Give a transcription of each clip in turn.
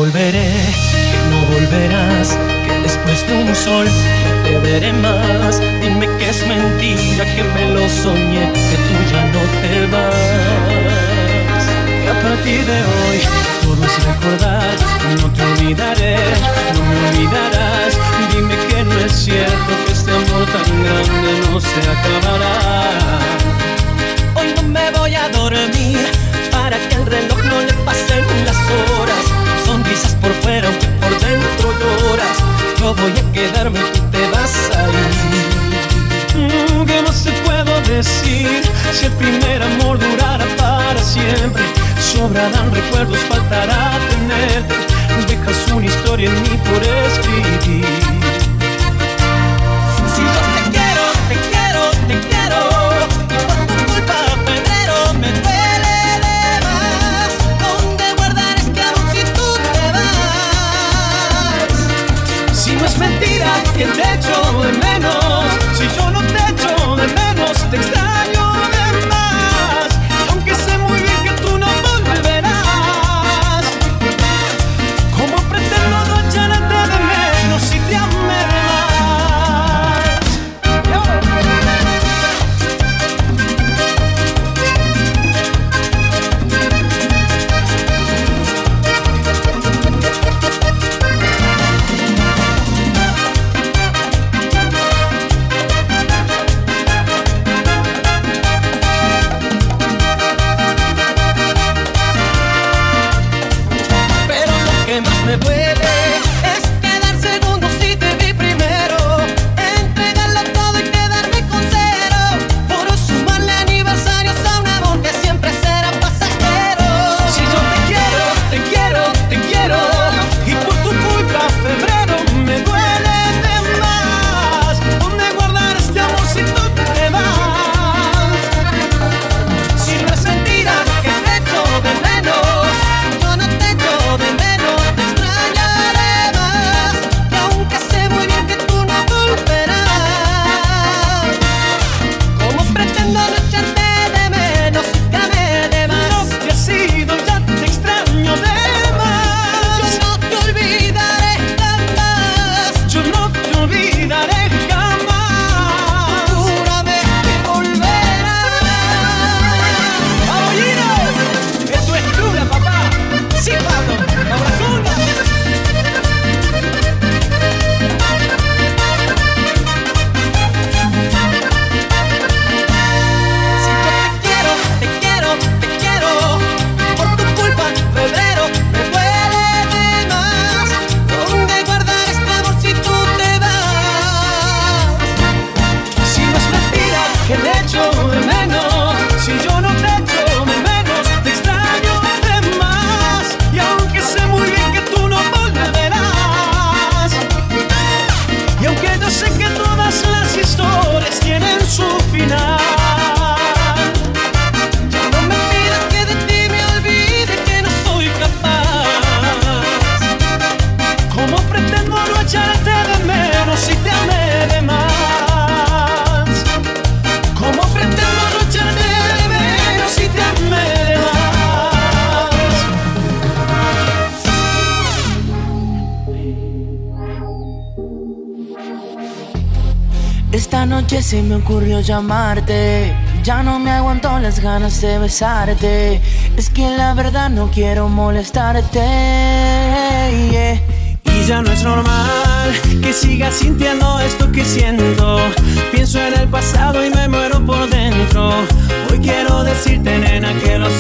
volveré, que no volverás, que después de un sol no te veré más. Dime que es mentira, que me lo soñé, que tú ya no te vas. Que a partir de hoy todo es recordar, no te olvidaré, no me olvidarás. Dime que no es cierto, que este amor tan grande no se acabará. Hoy no me voy a dormir para que al reloj no le pasen las horas. Sonrisas por fuera aunque por dentro lloras. Yo voy a quedarme y tú te vas a ir. ¿Qué más te puedo decir? Si el primer amor durara para siempre, sobrarán recuerdos, faltará tenerte. Dejas una historia en mí por escribir. Si yo te quiero, te quiero, te quiero, y por tu culpa febrero me duele de más. ¿Dónde guardar este amor si tú te vas? Si no es mentira que te echo de menos, si yo no te echo de menos, te extraño de más. Aunque sé muy bien que tú no volverás, ¿cómo pretendo no echarte de menos si te amé de más? Pero lo que más me duele es quedar segundo si te vi primero, entregarlo todo y quedarme con cero, por sumarle aniversarios a un amor que siempre será pasajero. Si yo te quiero, te quiero, te quiero, y por tu culpa febrero me duele de más. ¿Dónde guardar este amor si tú te vas? Si no es mentira que te echo de menos, yo no te echo de menos, te extrañaré más. Y aunque sé muy bien que tú no volverás, ¿cómo pretendo no echarte de menos si te amé de más? No te has ido, ya te extraño de más. Yo no te olvidaré jamás, yo no te olvidaré jamás. Júrame que volverás. ¡Abollino! Esto es Luna, papá. Sí, Pablo, ahora Luna. Si yo te quiero, te quiero, te quiero, por tu culpa febrero me duele de más. ¿Dónde guardar este amor si tú te vas? Si no es mentira que te echo de menos, si yo no te echo de menos, te extraño de más. Y aunque sé muy bien que tú no volverás, y aunque yo sé que todas las historias tienen su final, ya no me pidas que de ti me olvide, que no soy capaz. ¿Cómo pretendo no echarte de menos si te amé de más? ¿Cómo pretendo no echarte de menos si te amé de más? Esta noche se me ocurrió llamarte, ya no me aguanto las ganas de besarte. Es que la verdad no quiero molestarte, yeah. Y ya no es normal que siga sintiendo esto que siento. Pienso en el pasado y me muero por dentro. Hoy quiero decirte, nena, que lo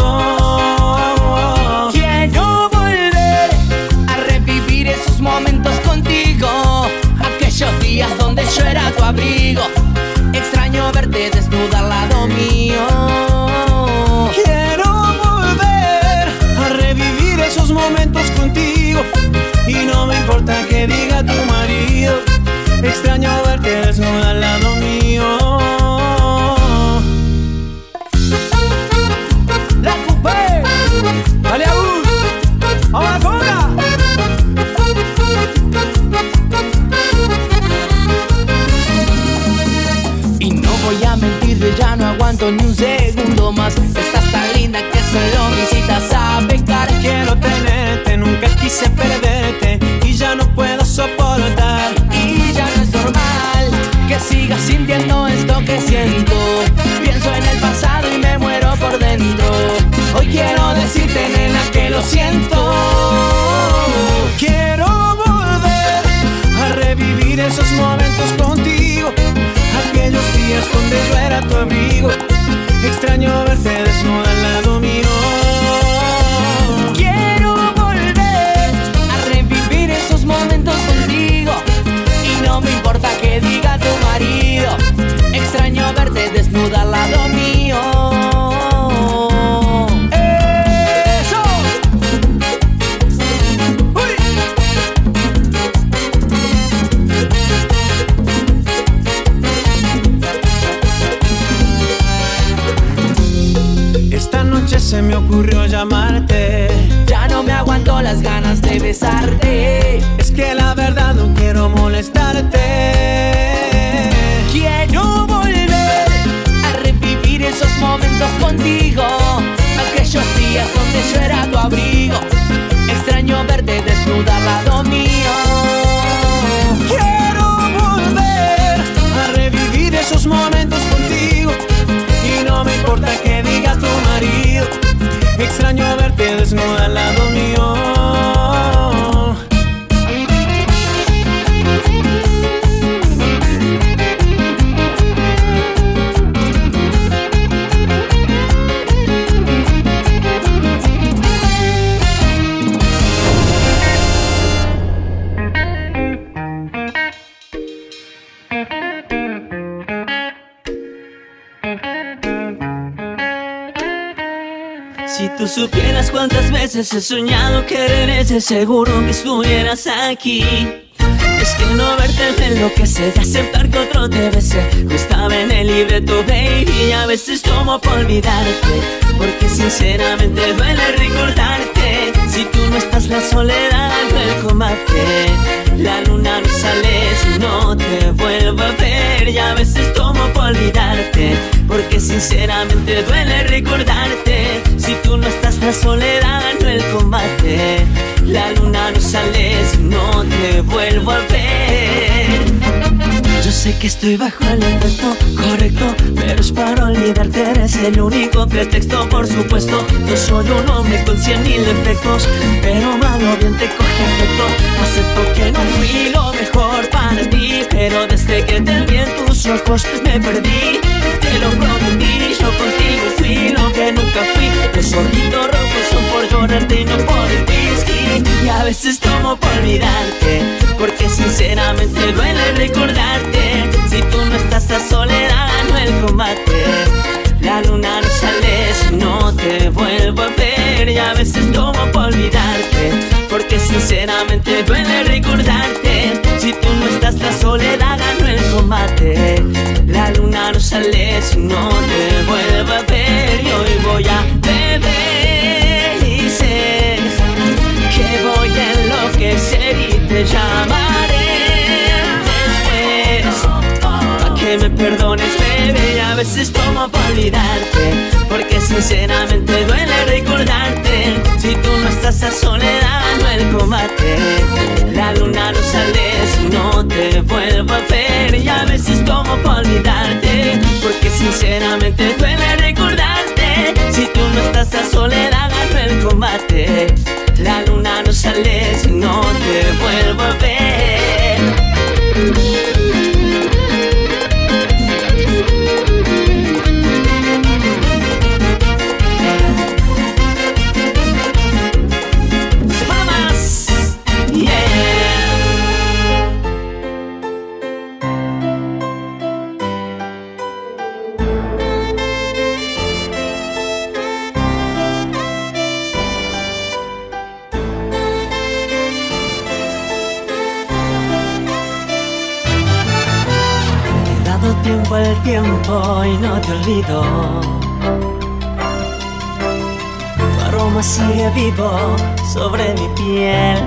siento. Quiero volver a revivir esos momentos contigo, aquellos días donde yo era tu abrigo. Extraño verte desnuda al lado mío. Quiero volver a revivir esos momentos contigo, y no me importa que diga tu marido. Extraño verte desnuda al lado mío. La coupé, ¡Dale a ¡Ahora conga! y no voy a mentirte, ya no aguanto ni un segundo más. Estás tan linda que solo me incitas a pecar. Quiero tenerte, nunca quiero quise perderte y ya no puedo soportar. Y ya no es normal que siga sintiendo esto que siento. Pienso en el pasado y me muero por dentro. Hoy quiero decirte, nena, que lo siento. Quiero volver a revivir esos momentos contigo, aquellos días donde yo era tu abrigo. Extraño verte desnuda al lado mío. Quiero volver a revivir esos momentos contigo. Y no me importa que diga tu marido. Extraño verte desnuda al lado mío. ¡Eso! ¡Uy! Esta noche se me ocurrió llamarte. Ya no me aguanto las ganas de besarte. Es que la verdad no quiero molestarte. Quiero volver a revivir esos momentos contigo, aquellos días donde yo era tu abrigo. Extraño verte desnuda al lado mío. Quiero volver a revivir esos momentos contigo. Y no me importa que diga tu marido. Extraño verte desnuda al lado mío. Si tú supieras cuántas veces he soñado quererte, seguro que estuvieras aquí. Es que no verte me enloquece, de aceptar que otro te besé. No estaba en el libreto, baby, y a veces tomo por olvidarte, porque sinceramente duele recordarte. Si tú no estás, la soledad no el combate. La luna no sale si no te vuelvo a ver, y a veces tomo por olvidarte, porque sinceramente duele recordarte. Si tú no estás, la soledad no el combate. La luna no sale si no te vuelvo a ver. Yo sé que estoy bajo el efecto correcto, pero es para olvidarte, eres el único pretexto. Por supuesto, yo soy un hombre con 100.000 defectos, pero malo bien te coge afecto. Acepto que no fui lo mejor para ti, pero desde que te vi en tus ojos me perdí. Te lo prometí, yo contigo fui lo que nunca fui. Los ojitos rojos son por llorarte y no por el whisky. Y a veces tomo por olvidarte, porque sinceramente duele recordarte. Si tú no estás, a soledad no el combate. La luna no sale si no te vuelvo a ver, y a veces tomo por olvidarte, porque sinceramente duele recordarte. Si tú no estás, la soledad ganó el combate. La luna no sale si no te vuelvo a ver, y hoy voy a beber y sé que voy a enloquecer y te llamaré después, pa' que me perdones, bebé. Y a veces tomo por olvidarte, porque sinceramente duele recordarte. Si tú no estás, a soledad no el combate. La luna no sale si no te vuelvo a ver, y a veces tomo por olvidarte, porque sinceramente duele recordarte. Si tú no estás, a soledad ganó el combate. La luna no sale si no te vuelvo a ver. Vamos, yeah. Tiempo al tiempo y no te olvido. Tu aroma sigue vivo sobre mi piel.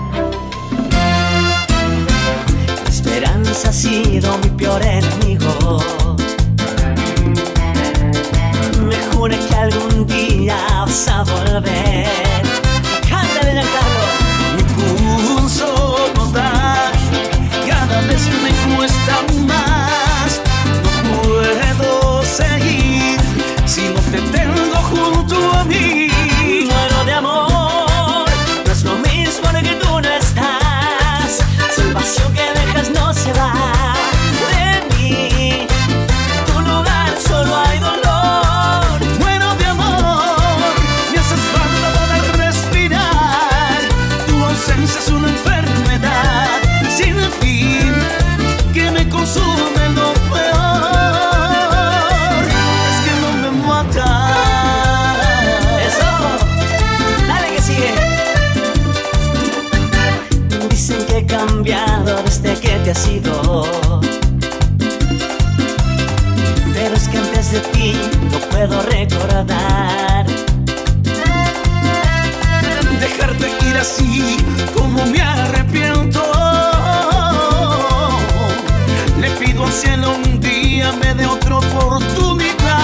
La esperanza ha sido mi peor enemigo. Me juré que algún día vas a volver. Cántale, Giancarlo. Me seguir si no te tengo junto a mí? Muero de amor, no es lo mismo de que tú no estás. Si el vacío que dejas no se va de mí, en tu lugar solo hay dolor. Muero de amor, me haces falta poder respirar. Tu ausencia es una enfermedad sin fin que me consume lo peor. Es que no me mata. Eso, dale que sigue. Dicen que he cambiado desde que te has ido, pero es que antes de ti no puedo recordar. Dejarte ir así como me arrepiento. Le pido al cielo un día me dé otra oportunidad.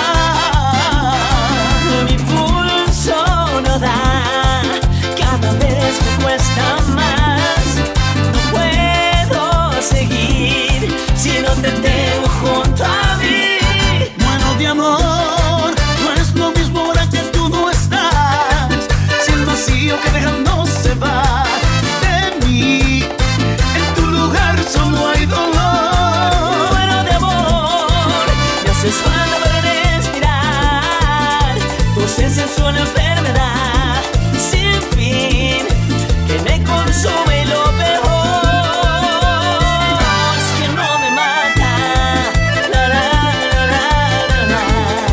Mi pulso no da, cada vez me cuesta más. No puedo seguir si no te tengo junto a mí. Muero de amor, no es lo mismo ahora que tú no estás. Si el vacío que dejas no se va de mí, en tu lugar solo hay dolor. Muero de amor, me haces falta para respirar. Tu ausencia es una enfermedad sin fin que me consume lo peor. Es que no me mata. La, la, la, la, la,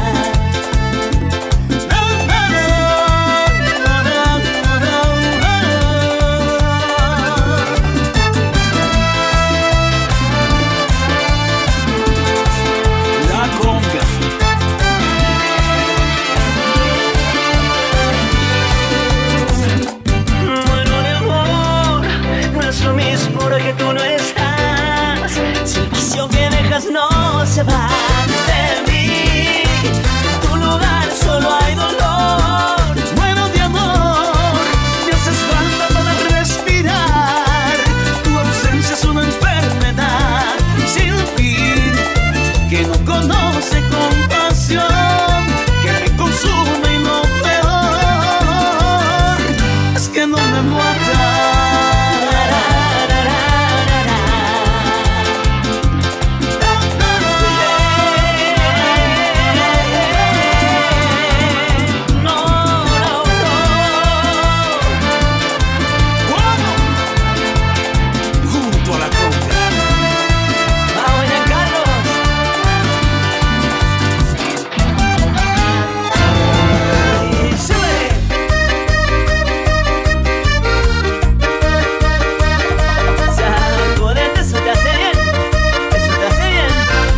La conga. Muero de amor, no es lo mismo ahora que tú no estás. Si el vacío que dejas no se va de mí, en tu lugar solo hay dolor. Muero de amor, me haces falta para respirar. Tu ausencia es una enfermedad sin fin que no conoce compasión, que me consume y lo peor es que no me mata. Junto a la conga. Vamos ya, Carlos. Y sube. Sacudete, eso te hace bien. Eso te hace bien.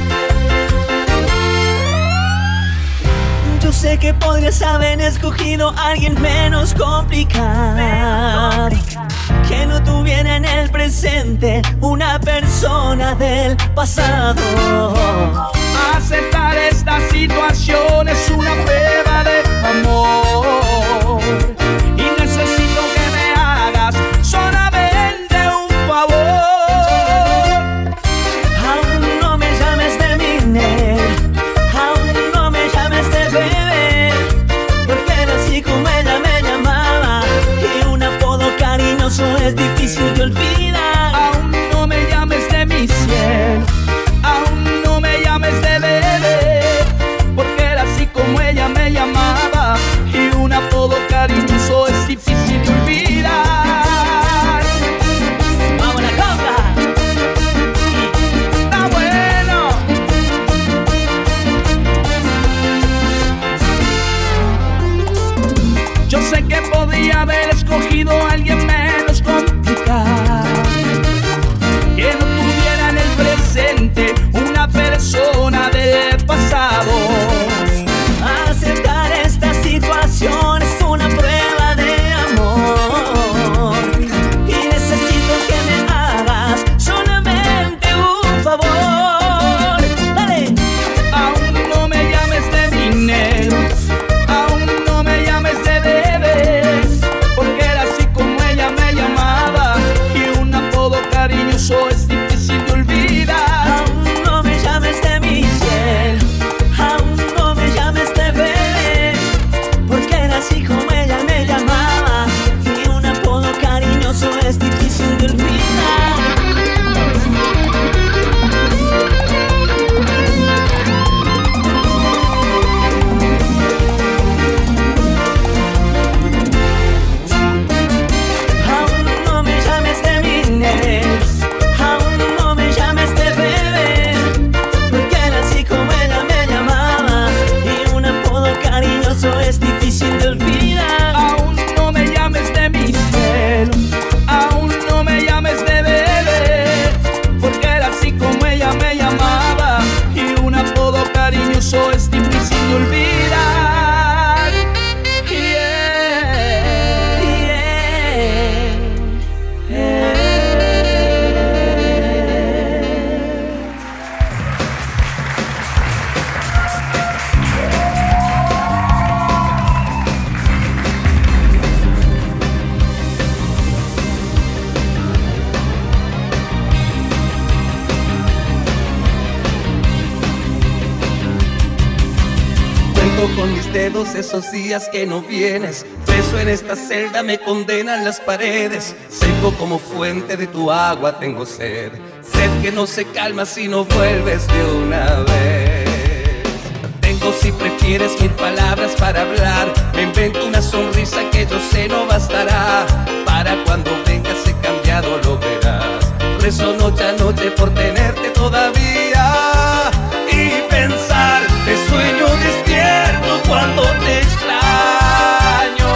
Yo sé que podrías haber escogido a alguien menos complicado, que no tuviera en el presente una persona del pasado. Aceptar esta situación es una prueba de amor y necesito que me hagas solamente un favor. Aún no me llames de mi nena, aún no me llames de bebé, porque era así como ella me llamaba y un apodo cariñoso es difícil de olvidar. Aún no me llames de mi cielo, aún no me llames de bebé, porque era así como ella me llamaba y un apodo cariñoso es difícil de olvidar. ¡Vamos a la conga! ¡Está bueno! Yo sé que podía haber escogido a alguien menos complicado, que no tuviera en el presente una persona del pasado. Aceptar esta situación es una prueba de amor y necesito que me hagas solamente un favor. Dale. Aún no me llames de mi negro, aún no me llames de bebé, porque era así como ella Recuerdo con mis dedos esos días que no vienes. Preso en esta celda me condenan las paredes. Seco como fuente de tu agua tengo sed. Sed que no se calma si no vuelves de una vez. Tengo, si prefieres, 1000 palabras para hablar. Me invento una sonrisa que yo sé no bastará. Para cuando vengas he cambiado, lo verás. Rezo noche a noche por tenerte todavía. Y pensar, te sueño despierto cuando te extraño.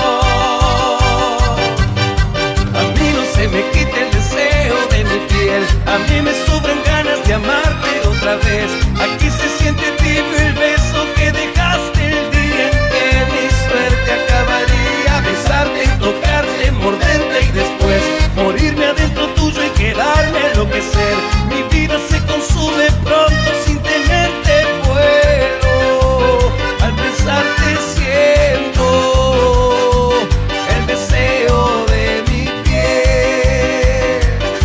A mí no se me quita el deseo de mi piel. A mí me sobran ganas de amarte otra vez. Aquí se siente tibio el beso que dejaste el día en que mi suerte acabaría. Besarte, tocarte, morderte y después morirme adentro tuyo y quedarme enloquecer. Mi vida se consume pronto sin tenerte vuelo. Al pensarte siento el deseo de mi piel.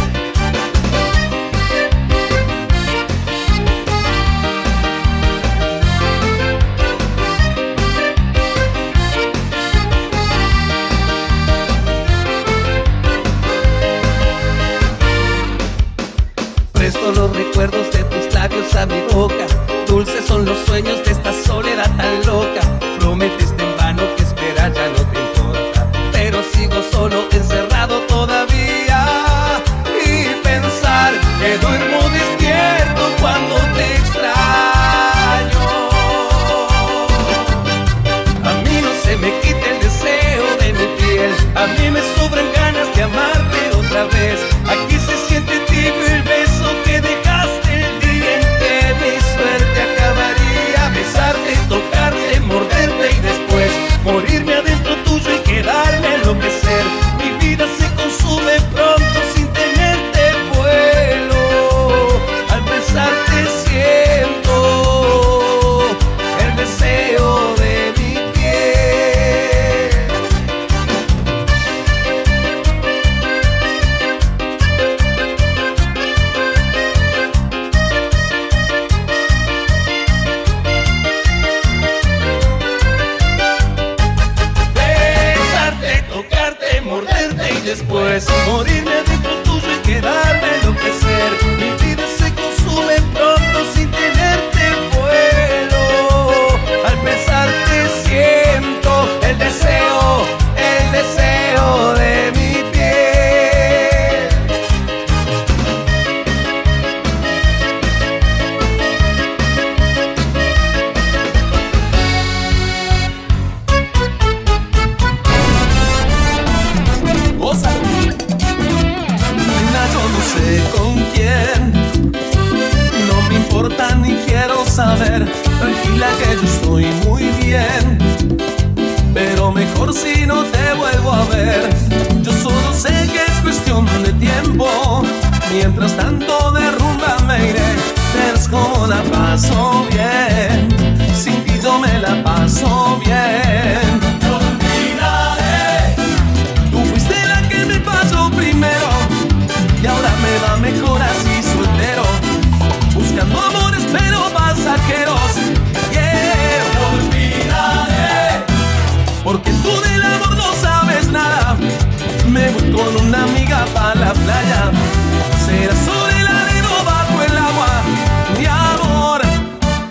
Presto los recuerdos de tus labios a mi boca. Dulces son los sueños de esta soledad tan loca. Prometiste en vano que esperar ya no te importa, pero sigo solo, encerrado todavía. Y pensar que duermo despierto cuando te extraño. A mí no se me quita el deseo de mi piel. A mí me sobran ganas de amarte otra vez. Aquí se siente tibio el beso que dejaste el día en que mi suerte acabaría. Besarte, tocarte, morderte y después morirme adentro tuyo y quedarme enloquecer. Mi vida se consume pronto sin tenerte vuelo. Al besarte siento el deseo de mi piel. Besarte, tocarte, morderte y después morirme adentro tuyo y quedarme enloquecer. Mi vida se consume pronto sin tenerte vuelo. Al besarte siento el deseo de mi piel. Nena, yo no sé con quién, no me importa ni quiero saber. Tranquila que yo estoy muy bien, pero mejor si no te vuelvo a ver. Yo solo sé que es cuestión de tiempo. Mientras tanto de rumba me iré. Verás cómo la paso bien. Sin ti yo me la paso bien. Te olvidaré. Tú fuiste la que me pasó primero y ahora me va mejor así soltero, buscando amores pero pasajeros. Yeah. Te olvidaré, porque tú del amor no sabes nada. Me voy con una amiga pa' la playa. Será sobre la arena o bajo el agua, mi amor.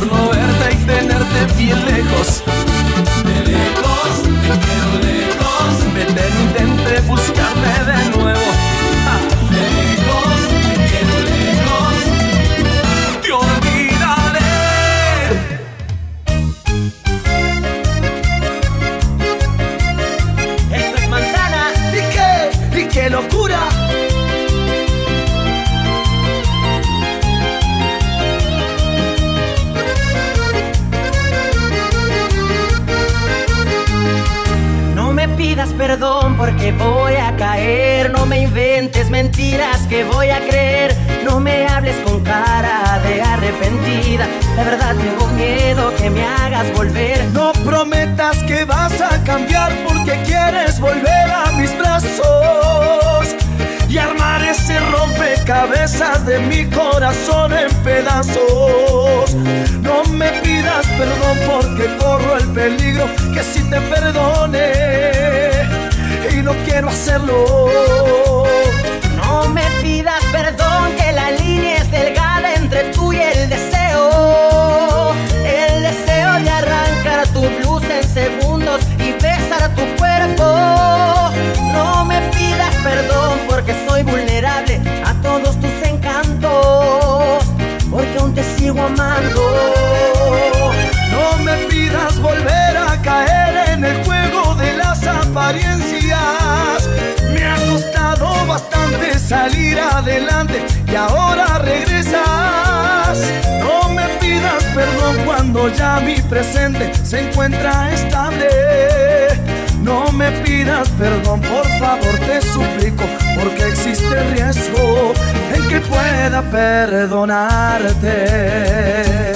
por no verte y tenerte bien lejos. De lejos, te quiero lejos. Vete, no intente buscarme de nuevo. De lejos, te quiero lejos. Te olvidaré. Esto es Manzana. ¿Y qué locura? Pidas perdón porque voy a caer. No me inventes mentiras que voy a creer. No me hables con cara de arrepentida. La verdad tengo miedo que me hagas volver. No prometas que vas a cambiar porque quieres volver a mis brazos y armar ese rompecabezas de mi corazón en pedazos. No me pidas perdón porque corro el peligro que si te perdone y no quiero hacerlo. No me pidas perdón que la línea es delgada entre tú y el deseo. El deseo de arrancar tu blusa en segundos y besar tu cuerpo. No me pidas perdón porque soy vulnerable a todos tus encantos, porque aún te sigo amando. No me pidas volver a caer en el juego de las apariencias. Me ha costado bastante salir adelante y ahora regresas. No me pidas perdón cuando ya mi presente se encuentra estable. No me pidas perdón, por favor, te suplico, porque existe el riesgo en que pueda perdonarte.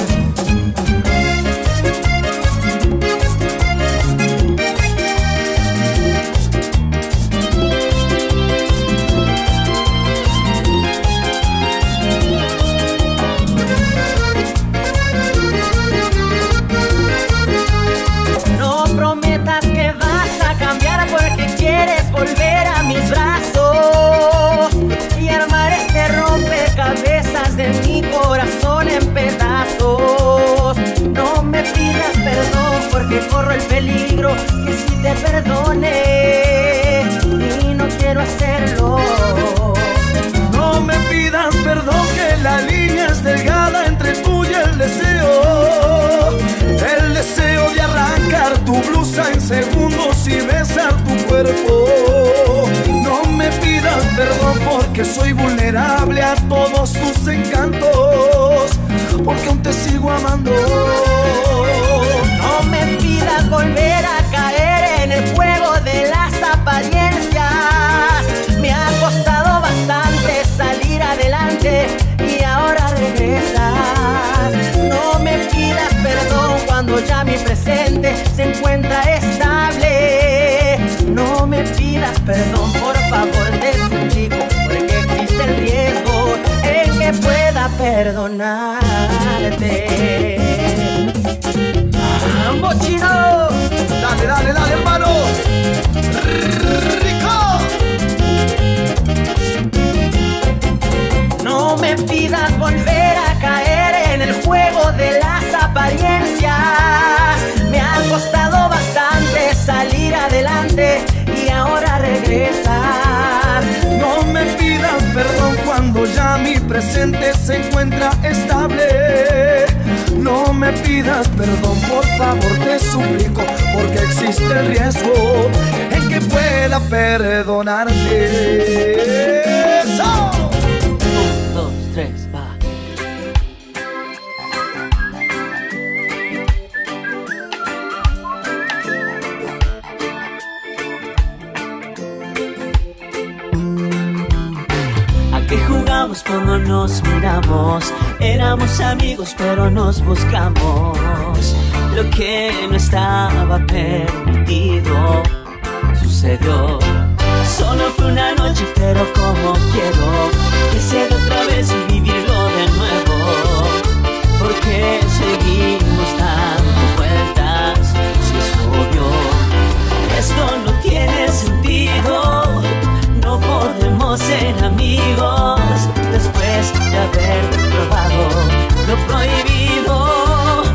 Volver a mis brazos y armar este rompecabezas de mi corazón en pedazos. No me pidas perdón porque corro el peligro que si te perdone y no quiero hacerlo. No me pidas perdón que la línea es delgada entre tú y el deseo. El deseo de arrancar tu blusa en segundos y besar tu cuerpo. No me pidas perdón porque soy vulnerable a todos tus encantos, porque aún te sigo amando. No me pidas volver a caer en el juego de las apariencias. Me ha costado bastante salir adelante y ahora regresas. No me pidas perdón cuando ya mi presente se encuentra estable. No me pidas perdón, por favor, te suplico, porque existe el riesgo en que pueda perdonarte. ¡Vamos, chino! Dale, dale, dale, hermano. ¡Rico! No me pidas volver a caer en el juego de las apariencias. Me ha costado bastante salir adelante y ahora regresas. No me pidas perdón cuando ya mi presente se encuentra estable. No me pidas perdón, por favor, te suplico, porque existe el riesgo en que pueda perdonarte. ¡Eso! 1, 2, 3, va. ¿A qué jugamos cuando nos miramos? Éramos amigos pero nos buscamos. Lo que no estaba permitido sucedió. Solo fue una noche pero como quiero que sea de otra vez y vivirlo de nuevo. Porque seguimos dando vueltas si es obvio. Esto no tiene sentido. No podemos ser amigos después de haber probado lo prohibido.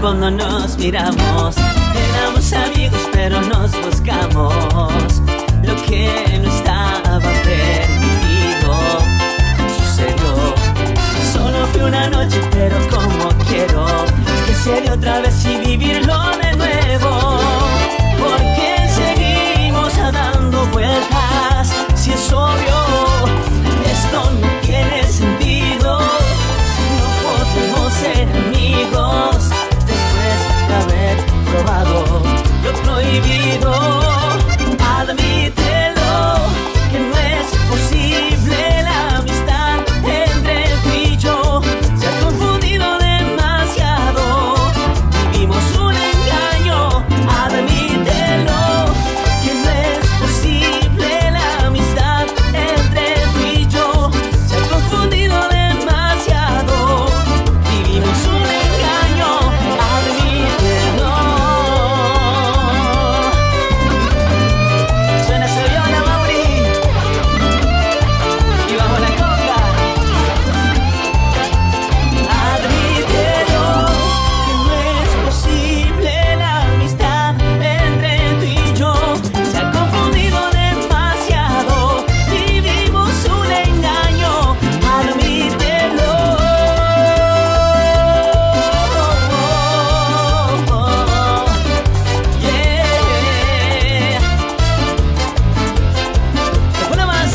cuando nos miramos. Éramos amigos pero nos buscamos. Lo que no estaba permitido sucedió. Solo fue una noche pero como quiero que se dé otra vez y vivirlo de nuevo. Porque seguimos dando vueltas, si es obvio, esto no tiene sentido. No podemos ser amigos después de haber probado lo prohibido. Admítelo, que no es posible la amistad entre tú y yo. Se ha confundido demasiado, vivimos un engaño. Admítelo, que no es posible la amistad entre tú y yo. Se ha confundido demasiado, vivimos un engaño. Admítelo. Suena esa viola, Mauri, y bajo la conga. Admítelo, que no es posible la amistad entre tú y yo. Se ha confundido demasiado, vivimos un engaño. Admítelo. Yeah. Una más.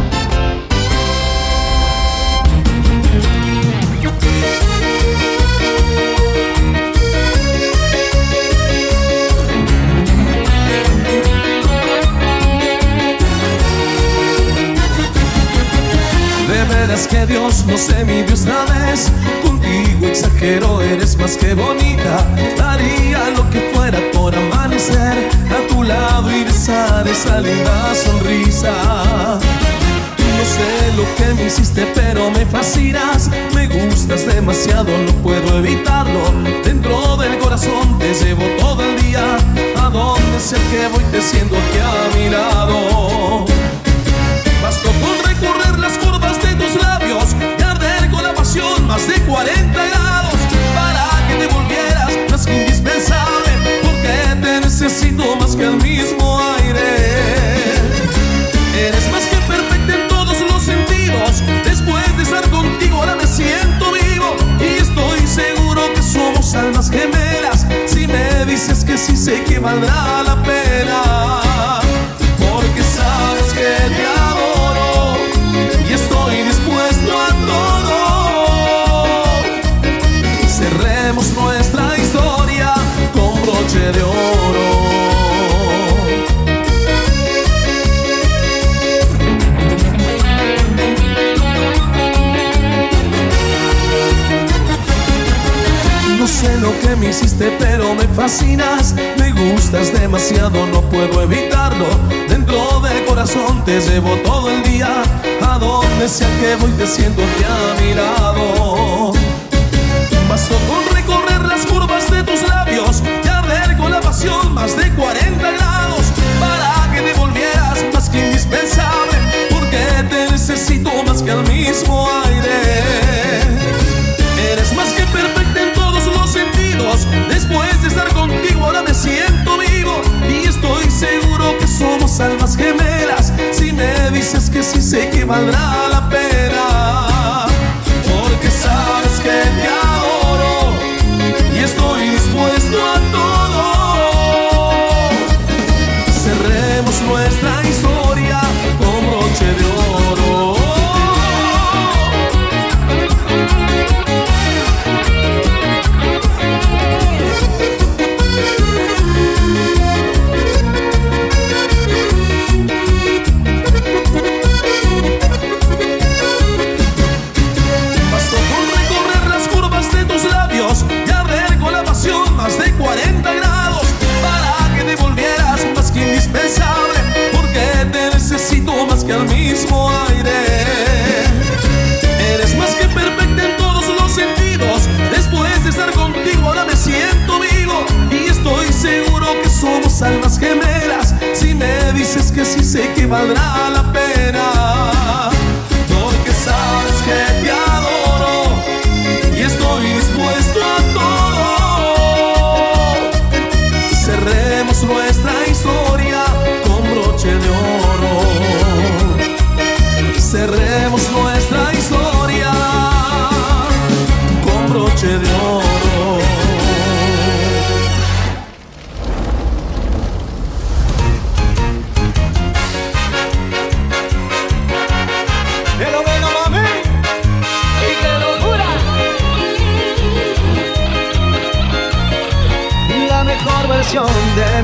De veras que Dios no se midió esta vez. Contigo exagero, eres más que bonita. Daría lo que fuera por amanecer a tu lado y besar esa linda sonrisa. No sé lo que me hiciste, pero me fascinas. Me gustas demasiado, no puedo evitarlo. Dentro del corazón te llevo todo el día. A donde sea que voy te siento aquí a mi lado. Bastó con recorrer las curvas de tus labios y arder con la pasión más de 40 grados para que te volvieras más que indispensable, porque te necesito más que el mismo aire. Eres más que perfecta en todos los sentidos. Después de estar contigo ahora me siento vivo y estoy seguro que somos almas gemelas. Si me dices que sí, sé que valdrá la pena, porque sabes que te adoro y estoy dispuesto a todo. Cerremos nuestra historia con broche de oro. No sé lo que me hiciste, pero me fascinas. Me gustas demasiado, no puedo evitarlo. Dentro del corazón te llevo todo el día. A donde sea que voy te siento aquí a mi lado. Bastó con recorrer las curvas de tus labios y arder con la pasión más de 40 grados para que te volvieras más que indispensable, porque te necesito más que el mismo aire. Eres más que perfecta en todos los sentidos. Después de estar contigo ahora me siento vivo y estoy seguro que somos almas gemelas. Si me dices que sí, sé que valdrá la pena, porque sabes que te adoro y estoy dispuesto a todo. Cerremos nuestra historia con broche de oro. Bastó con recorrer las curvas de tus labios y arder con la pasión más de 40 grados para que te volvieras más que indispensable, porque te necesito más que el mismo aire. Eres más que perfecta en todos los sentidos. Después de estar contigo ahora me siento vivo y estoy seguro que somos almas gemelas. Si me dices que sí, sé que valdrá la pena, porque sabes que te adoro y estoy dispuesto a todo.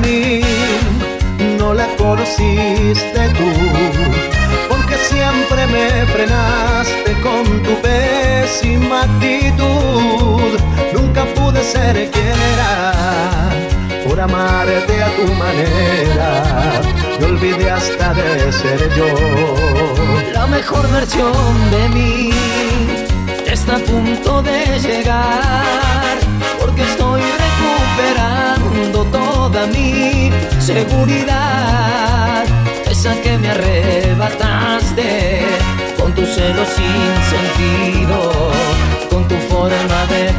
mí no la conociste tú, porque siempre me frenaste con tu pésima actitud. Nunca pude ser quien era por amarte a tu manera, me olvidé hasta de ser yo. La mejor versión de mí está a punto de llegar, porque estoy recuperando toda mi seguridad, esa que me arrebataste con tu celo sin sentido, con tu forma de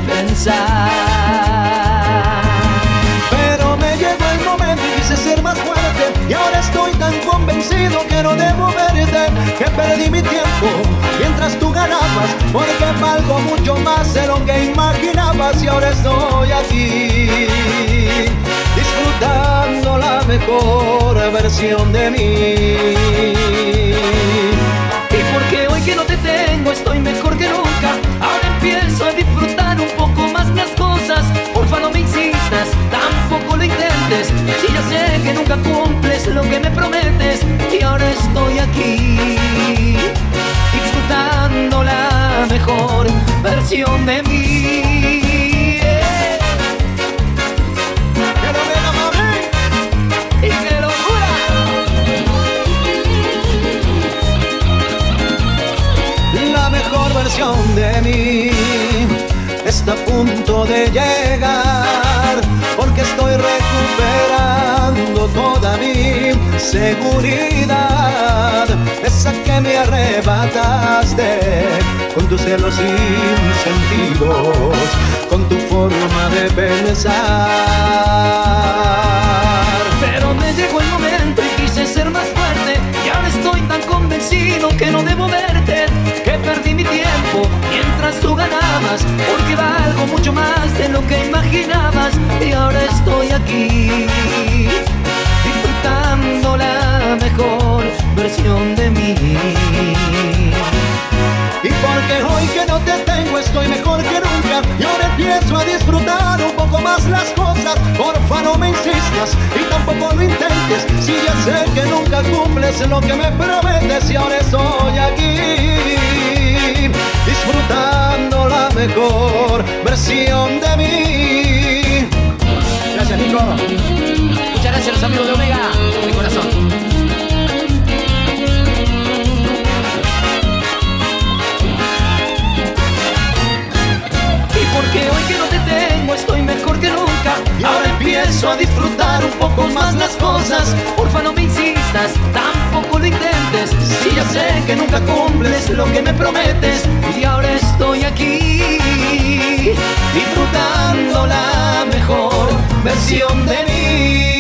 pensar. Pero me llegó el momento y quise ser más fuerte, y ahora estoy tan convencido que no debo verte, que perdí mi tiempo mientras tú ganabas, porque valgo mucho más de lo que imaginabas. Y ahora estoy aquí disfrutando la mejor versión de mí. Y porque hoy que no te tengo estoy mejor que nunca, ahora empiezo a disfrutar un poco más las cosas. Porfa, no me insistas, tampoco lo intentes, si ya sé que nunca cumples lo que me prometes. Y ahora estoy aquí disfrutando la mejor versión de mí. ¡Y qué locura! La mejor versión de mí está a punto de llegar, porque estoy recuperando toda mi seguridad, esa que me arrebataste con tus celos sin sentidos, con tu forma de pensar. Pero me llegó el momento y quise ser más fuerte, y ahora estoy tan convencido que no debo verte, que perdí mi tiempo mientras tú ganabas, porque valgo mucho más de lo que imaginabas. Y ahora estoy aquí disfrutando la mejor versión de mí. Y porque hoy que no te tengo estoy mejor que nunca, y ahora empiezo a disfrutar un poco más las cosas. Porfa, no me insistas y tampoco lo intentes, si ya sé que nunca cumples lo que me prometes. Y ahora estoy aquí disfrutando la mejor versión de mí. Gracias, Nico. Muchas gracias a los amigos de Omega, de corazón. Porque hoy que no te tengo estoy mejor que nunca, y ahora empiezo a disfrutar un poco más las cosas. Porfa, no me insistas, tampoco lo intentes, si ya sé que nunca cumples lo que me prometes. Y ahora estoy aquí disfrutando la mejor versión de mí.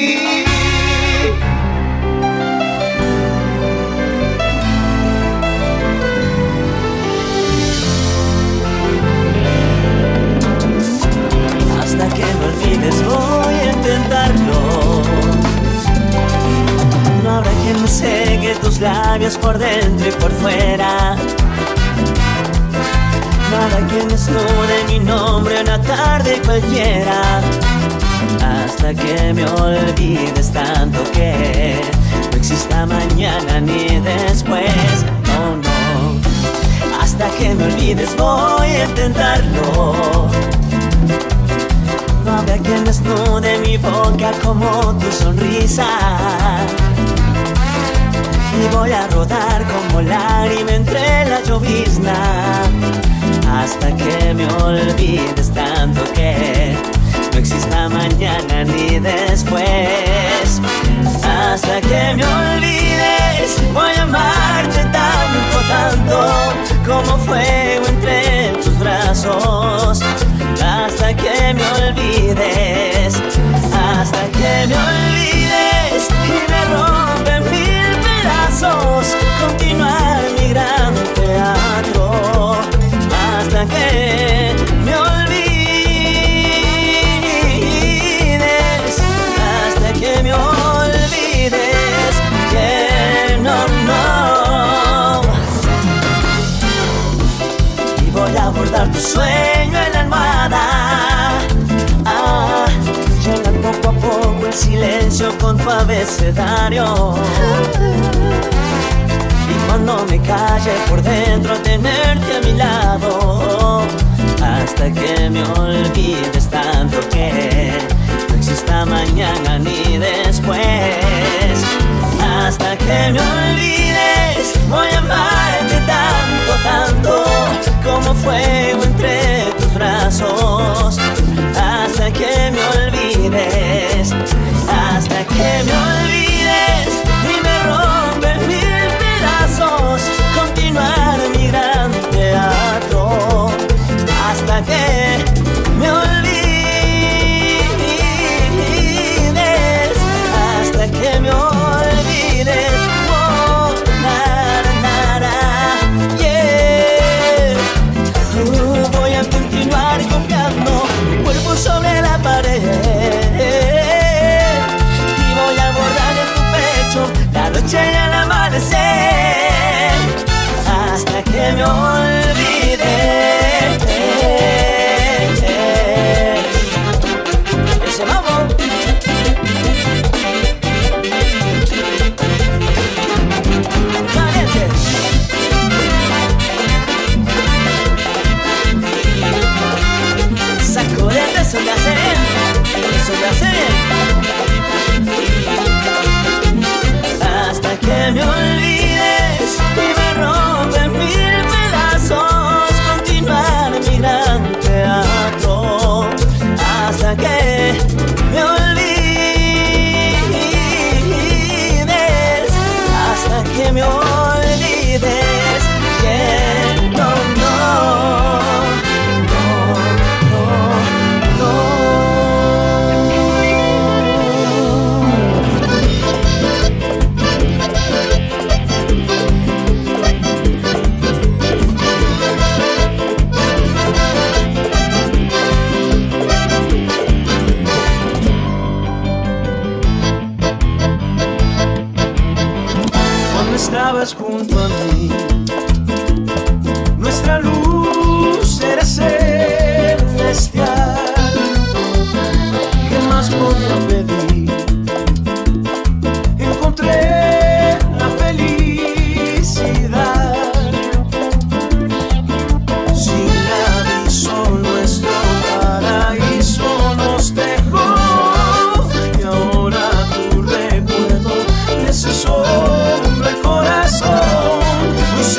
Hasta que me olvides voy a intentarlo. No habrá quien me seque tus labios por dentro y por fuera. No habrá quien desnude mi nombre una tarde cualquiera. Hasta que me olvides tanto que no exista mañana ni después. Oh no. Hasta que me olvides voy a intentarlo. No habrá quien desnude mi boca como tu sonrisa. Y voy a rodar como lágrima entre la llovizna. Hasta que me olvides tanto que no exista mañana ni después. Hasta que me olvides voy a amarte tanto, tanto como fuego entre tus brazos. Hasta que me olvides, hasta que me olvides y me rompen mil pedazos, continuar mi gran teatro. Hasta que me olvides, hasta que me olvides que no. Y voy a abordar tu sueño en la almohada, llenar poco a poco el silencio con tu abecedario. Y cuando me calle por dentro tenerte a mi lado, hasta que me olvides tanto que no exista mañana ni después. Hasta que me olvides voy a amarte tanto, tanto como fuego entre tus brazos. Hasta que me olvides, hasta que me olvides y me rompen mil pedazos. Continuar mi gran teatro hasta que me olvides, hasta que me olvides. Oh, nara, nara, yeah. Voy a continuar copiando tu cuerpo sobre la pared y voy a bordar en tu pecho la noche y el amanecer hasta que me olvides. Ese vamos. Sacudete, eso ya sé, eso ya sé. Hasta que me olvides y me rompen mil pedazos. Continuar mi gran teatro hasta que me olvides, hasta que me olvides. Yeah, no, no. Estabas junto a mí, nuestra luz era celestial. ¿Qué más podía pedir? Encontré la felicidad. Sin aviso nuestro paraíso nos dejó y ahora tu recuerdo es eso. Corazón, nos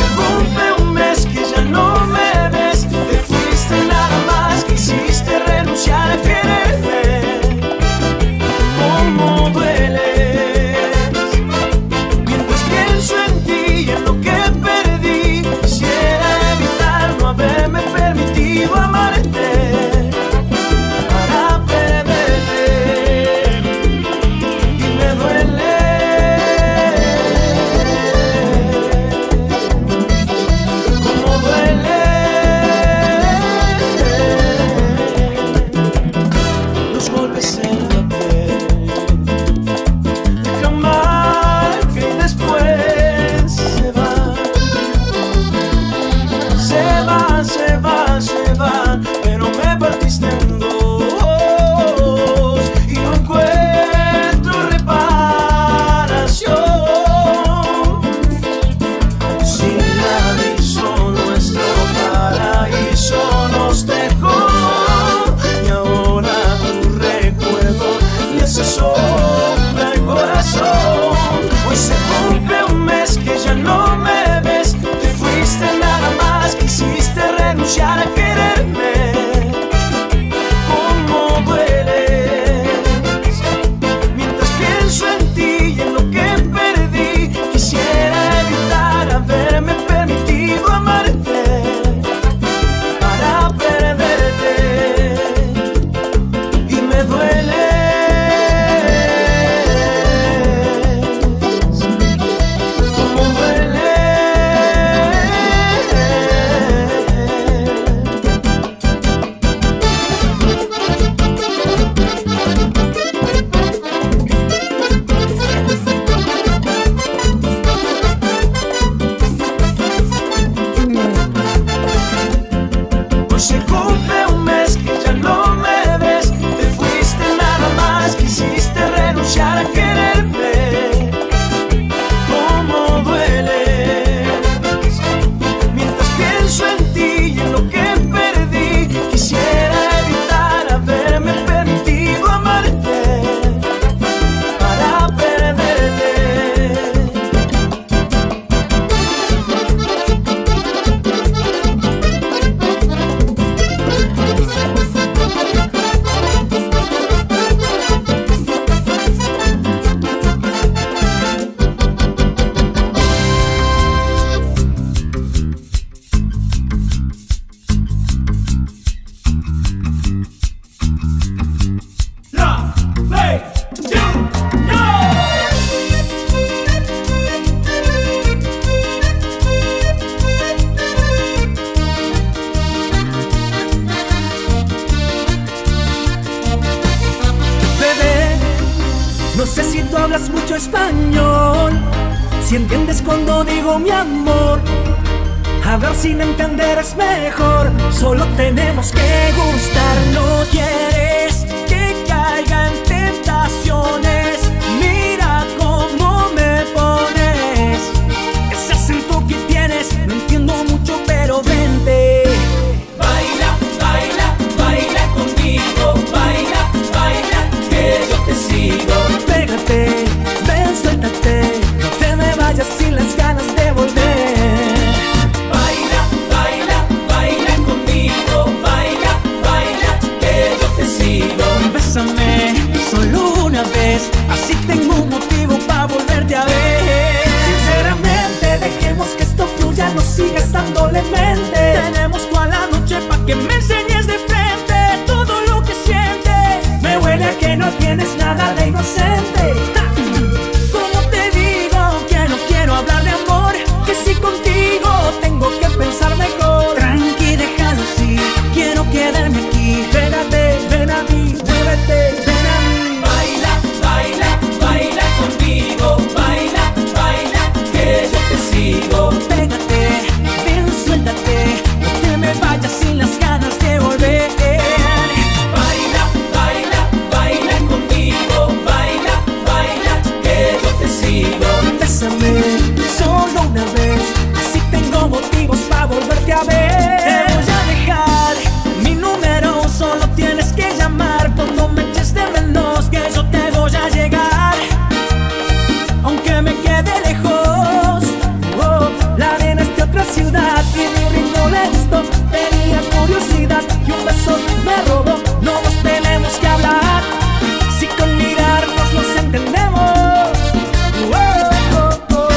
Si entiendes cuando digo mi amor, a ver si me entenderás mejor. Solo tenemos que gustarnos. ¿Quieres que caiga en tentaciones? Mira cómo me pones. Ese acento que tienes, no entiendo mucho, pero vente. Baila, baila, baila conmigo. Baila, baila, que yo te sigo. Pégate, ven, suéltate, no te me vayas sin las ganas de volver. Baila, baila, baila conmigo. Baila, baila, que yo te sigo. Bésame solo una vez, así tengo un motivo para volverte a ver. Sinceramente, dejemos que esto fluya, no sigas dándole mente. Tenemos toda la noche pa' que me enseñes de frente todo lo que sientes. Me huele a que no tienes nada de inocente. Como te digo que no quiero hablar de amor, que si contigo tengo que pensar mejor. Tranqui, déjalo así, quiero quedarme aquí. Pégate, ven a mí, muévete, ven a mí. Baila, baila, baila conmigo. Baila, baila, que yo te sigo. Pégate, ven, suéltate, no te me vayas sin las ganas de volver. Baila, baila, baila conmigo. Baila, baila, que yo te sigo. Bésame solo una vez, así tengo motivos para volverte a ver. Te voy a dejar mi número, solo tienes que llamar cuando me eches de menos, que yo te voy a llegar. Aunque me quede lejos, oh, la arena es de otra ciudad y mi ritmo lento tenía curiosidad y un beso me robó. No nos tenemos que hablar, si con mirarnos nos entendemos. Oh, oh, oh.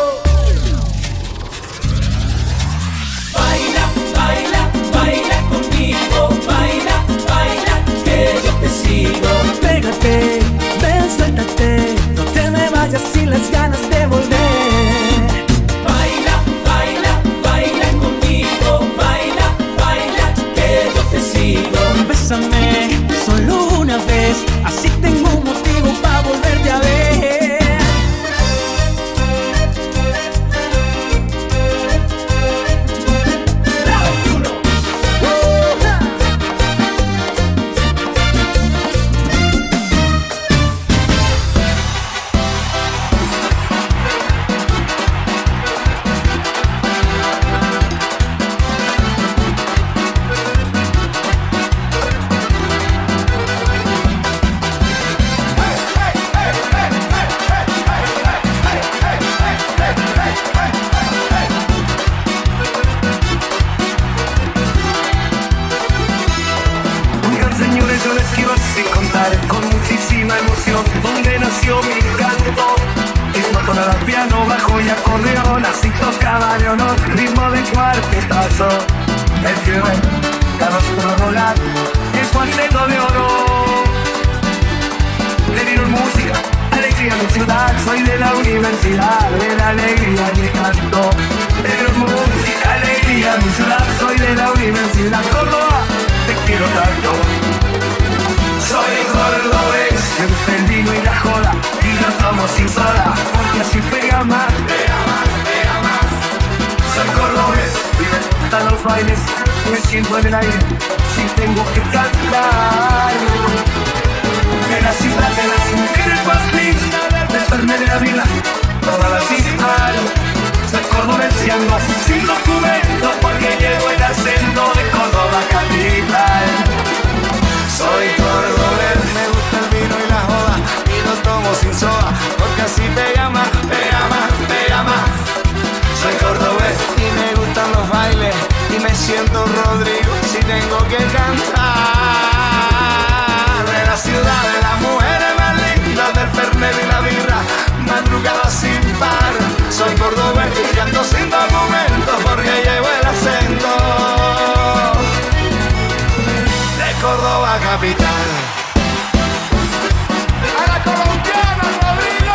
Baila, baila, baila conmigo. Baila, baila, que yo te sigo. Pégate, ven, suéltate, no te me vayas sin las ganas de volver. Baila, baila, baila conmigo. Baila, baila, que yo te sigo. Bésame solo una vez, así tengo un motivo para volverte a ver. Oigan, señores, yo les quiero así contar con muchísima emoción dónde nació mi canto. Ritmo tonal, piano, bajo y acordeón, así tocaba de honor, ritmo de cuartetazo. El fiebre, Carlos Roland, el cuarteto de oro. Le dieron música, alegría a mi ciudad, soy de la universidad, de la alegría y el canto. Le dieron música, alegría a mi ciudad, soy de la universidad, Córdoba, te quiero tanto. Soy cordobés, me gusta el vino y la joda, y lo tomo sin soda, porque así pega más, pega más, pega más. Soy cordobés, y me gustan los bailes, me siento en el aire, si tengo que cantar. De la ciudad de las mujeres pastis, del Fernet de la vida, toda la ciudad. Soy cordobés y ando sin documento, porque llevo el acento de Córdoba capital. Soy cordobés, me gusta el vino y la joda, y lo tomo sin soda, porque así pega más, pega más, pega más. Soy cordobés y me gustan los bailes, y me siento Rodrigo si tengo que cantar. De la ciudad de las mujeres más lindas, del Fernet y la birra, madrugada sin par. Soy cordobés y ando sin documentos, porque llevo el acento de Córdoba capital. A la colombiana, Rodrigo.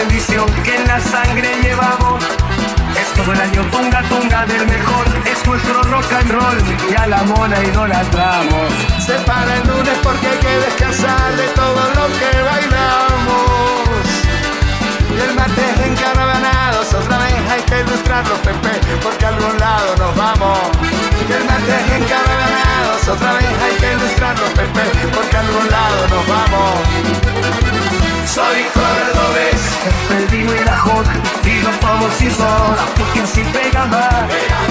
bendición que en la sangre llevamos. Es todo el año tunga tunga del mejor, es nuestro rock and roll y a la mona idolatramos. Se para el lunes porque hay que descansar de todo lo que bailamos. Y el martes encaravanados, otra vez hay que ilustrarlo, Pepe, porque a algún lado nos vamos. Y el martes encaravanados, otra vez hay que ilustrarlo, Pepe, porque a algún lado nos vamos. Soy cordobés, el vino y la joda, y lo tomo sin soda, porque así pega más.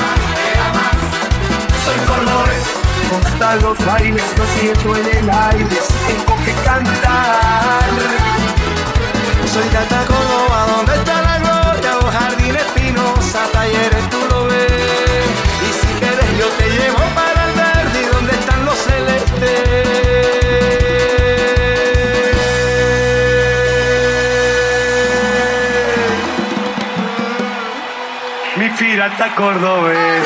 Soy cordobés, constan los bailes, lo siento en el aire, tengo que cantar. Soy de Córdoba, donde está la gloria, o Jardín Espinosa, Talleres tú lo ves. Y si quieres yo te llevo para el verde, donde están los celestes. Mi pirata cordobés.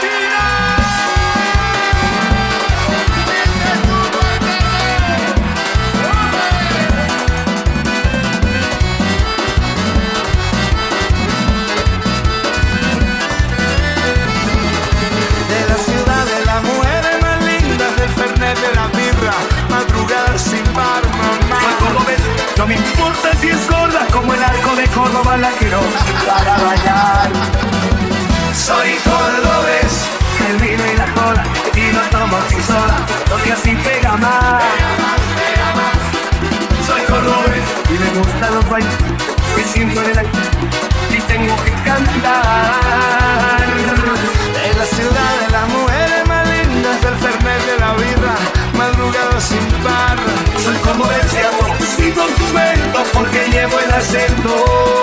De la ciudad de las mujeres más lindas, del Fernet, de la birra, madrugada sin par, mamá. Soy cordobés, no me importa si es gorda, como el arco de Córdoba la quiero para bailar. Soy cordobés, el vino y la cola, y no tomo sin soda, porque así pega más. Soy cordobés, y me gustan los bailes, que siento en el aire, y tengo que cantar. De la ciudad de las mujeres más lindas, del Fernet, de la birra, madrugada sin par. Soy cordobés, y amo sin documento, porque llevo el acento.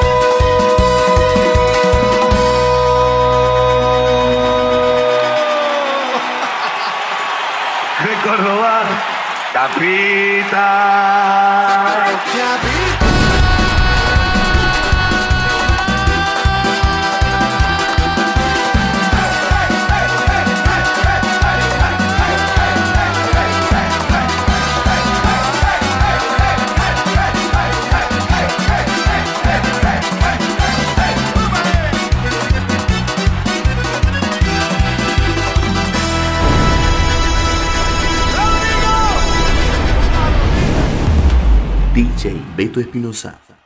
De Córdoba, Capita. DJ Beto Espinosa.